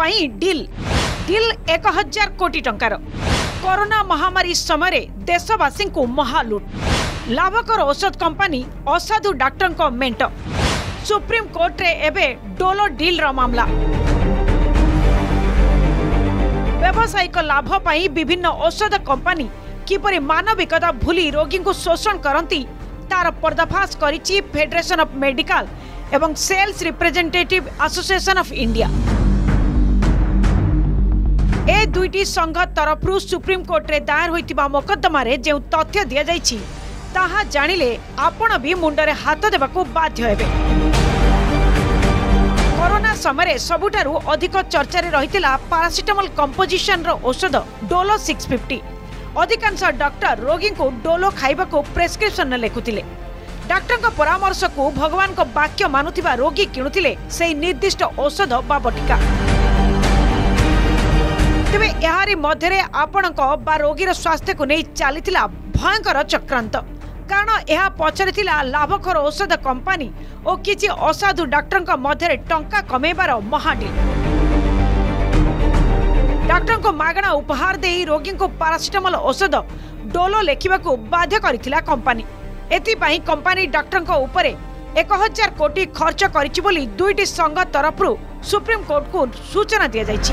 पाई dill 1000 कोटी टंकार। Corona महामारी समय देशवासी को महालुट। लाभकर औषध कंपनी असाधु डाक्टर को मेंट। सुप्रीम कोर्ट रे एबे डोलो डील रो मामला। व्यावसायिक लाभ पाई विभिन्न औषध कंपनी किपरि मानविकता भूली रोगी को शोषण करती तार पर्दाफाश करिछि फेडरेशन ऑफ मेडिकल एवं sales representative association of India. ए दुईटी संघ तरफरु सुप्रीम कोर्ट रे दायर होइतिबा मोकद्दमा रे जे तथ्य दिया जाइछि ताहा जानिले आपण भी मुंडरे हाथ देबाको बाध्य हेबे। कोरोना समय सबुठारु अधिक चर्चा रे रहितिला पैरासिटामोल कंपोजिशन रो औषध डोलो 650। अधिकांश डॉक्टर रोगी को डोलो खाइबा को प्रेस्क्रिप्शन लेखुतिले। डॉक्टर को परामर्श को भगवान को वाक्य मानुथिबा रोगी किणुतिले सेही निर्दिष्ट औषध बा बटिका। तेबे एहारी मध्यरे आपणक बा रोगीर स्वास्थ्य को नहीं चलीथिला भयंकर चक्रांत। कारण यह पछरे थिला लाभकर औषध कंपनी और किछि असाधु डॉक्टर मध्य टंका कमेबार महाडील। डॉक्टर को मागणा उपहार दे रोगी को पैरासिटामोल औषध डोलो लेखिबा को बाध्य करिथिला कंपनी। एथिपाई कंपनी डॉक्टर को ऊपर 1000 कोटी खर्च करिछि बोली दुईटी संघ तरफरु सुप्रीम कोर्ट को सूचना दिया जाइछि।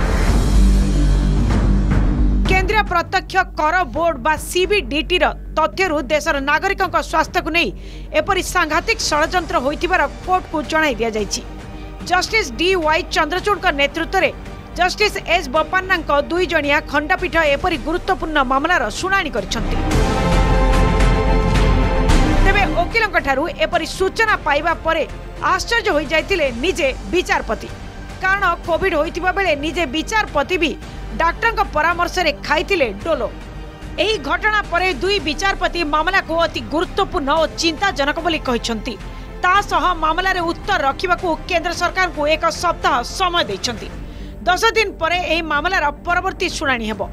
केंद्रीय प्रत्यक्ष कर बोर्ड बा सीबीडीटी तथ्यरु देशर नागरिकों का स्वास्थ्य को नहीं एपरि सांघातिक षड्यंत्र होइतिबार कोर्ट को जणाई दिया जाइछि। Justice D.Y.. चंद्रचूड़ का नेतृत्व में जस्टिस एस बोपन्ना दुई जणिया खंडपीठ एपरि गुरुत्वपूर्ण मामलार शुणाणी करिसंती। तेबे वकीलंक ठारू एपरि सूचना पाइबा परे आश्चर्य होई जाइतिले निजे विचारपति। कारण कोविड होइतिबा बेले निजे विचारपति भी डॉक्टर को परामर्श रे खाइतिले डोलो। एही घटना परे दुई विचारपति मामला को अति गुरुत्वपूर्ण और चिंताजनक बोली कहिसंती। ता सह मामला रे उत्तर रखिबाकू केंद्र सरकार को एक सप्ताह समय दैछंती। 10 दिन परे एही मामलार परवर्ती शुणाणी हेबो।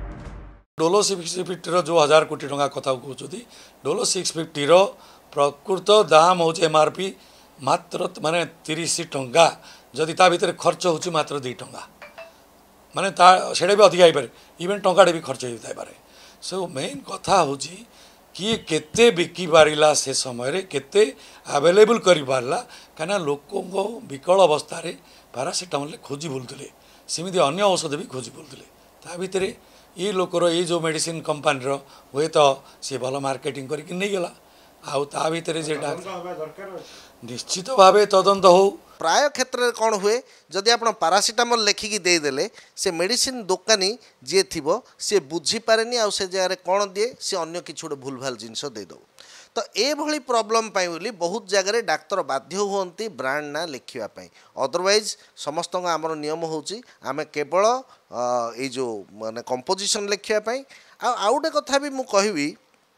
डोलो 650 रो जो 1000 कोटी टंका कथा कहउछथि डोलो 650 रो प्रकृत दाम हो एमआरपी मात्र माने 30 टंका जदि ता भीतर खर्च होछि मात्र 2 टंका माने ता सेडे भी अधिक आइ पारे इवन टंकाडे भी खर्च होई पारे। सो मेन कथा होछि कि केते बिकी पारिला से समय रे केते अवेलेबल करि पारला काना लोकों को विकल अवस्था रे पैरासिटामोल खोजी बोलुतले सेमिति अन्य औषध भी खोजी बोलुतले ता भीतर ये लोकर ये जो मेडिसिन कंपनी रो हुए तो सी भल मार्केटिंग करके नहीं गला आउ ता भीतर जेटा निश्चित भाव तदंत हो। प्राय क्षेत्र में कौन हुए जदि आप पैरासिटामोल लेखिकी देदेले से मेडिसिन दोकानी जी थी सी बुझीपारे आ से जगह कौन दिए सी अन्य किसी गोटे भूल भाल जिनस देदेव। तो ये प्रॉब्लम बोली बहुत जगह डाक्तर बाध्य हुंती ब्रांड ना लिखापी। अदरवाइज समस्त आमर नियम होची आमे केवल ये जो माने कंपोजिशन लिखापी। आउ गोटे कथा भी मुझे कहबी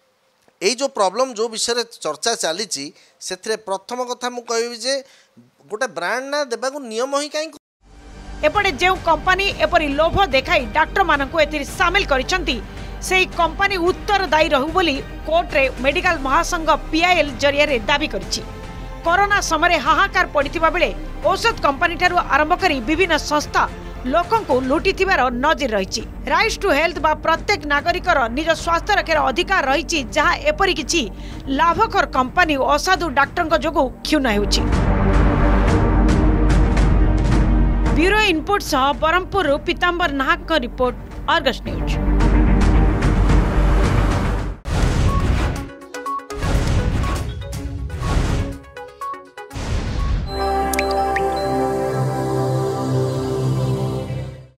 ये जो प्रॉब्लम जो विषय चर्चा चली से प्रथम कथा मुझे कहबी जे गोटे ब्रांड ना देबा को नियम ही कहीं एपटे जो कंपनी एपरी लोभ देखाई डाक्टर मानक एथिर शामिल करिसंती से कंपनी उत्तरदायी रहू बोली कोर्ट रे मेडिकल महासंघ पीआईएल जरिया रे दाबी करिछि। कोरोना समय हाहाकार पड़िथिबा बेले औषध कंपनी ठारू आरंभ करी विभिन्न संस्था लोकों को लुटिथिबार नजर रहिछि। राइट टू हेल्थ बा प्रत्येक नागरिकर निज स्वास्थ्य रक्षार अधिकार रहिछि जहाँ एपरी किछि लाभकर कंपनी असाधु डाक्टर जोगु क्षुण हेउछि। ब्यूरो इनपुट सह बरहमपुर पीतांबर नाहक रिपोर्ट, अर्गस न्यूज।